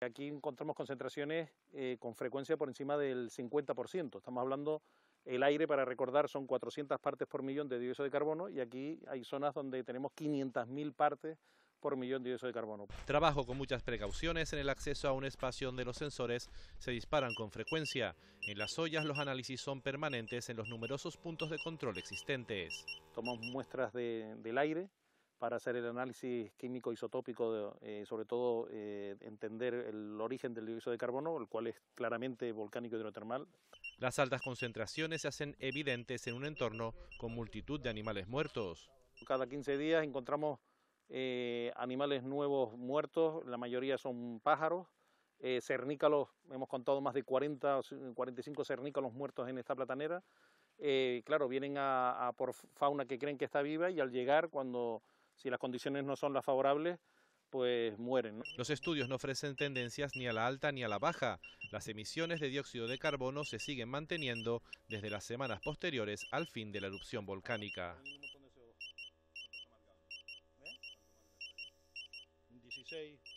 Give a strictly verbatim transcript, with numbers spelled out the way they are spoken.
Aquí encontramos concentraciones eh, con frecuencia por encima del cincuenta por ciento. Estamos hablando, el aire, para recordar, son cuatrocientas partes por millón de dióxido de carbono y aquí hay zonas donde tenemos quinientas mil partes por millón de dióxido de carbono. Trabajo con muchas precauciones en el acceso a un espacio donde los sensores se disparan con frecuencia. En las ollas los análisis son permanentes en los numerosos puntos de control existentes. Tomamos muestras de, del aire para hacer el análisis químico isotópico, de, eh, sobre todo eh, entender el origen del dióxido de carbono, el cual es claramente volcánico hidrotermal. Las altas concentraciones se hacen evidentes en un entorno con multitud de animales muertos. Cada quince días encontramos eh, animales nuevos muertos, la mayoría son pájaros, eh, cernícalos, hemos contado más de cuarenta, cuarenta y cinco cernícalos muertos en esta platanera. Eh, claro, vienen a, a por fauna que creen que está viva y al llegar, cuando si las condiciones no son las favorables, pues mueren, ¿no? Los estudios no ofrecen tendencias ni a la alta ni a la baja. Las emisiones de dióxido de carbono se siguen manteniendo desde las semanas posteriores al fin de la erupción volcánica. dieciséis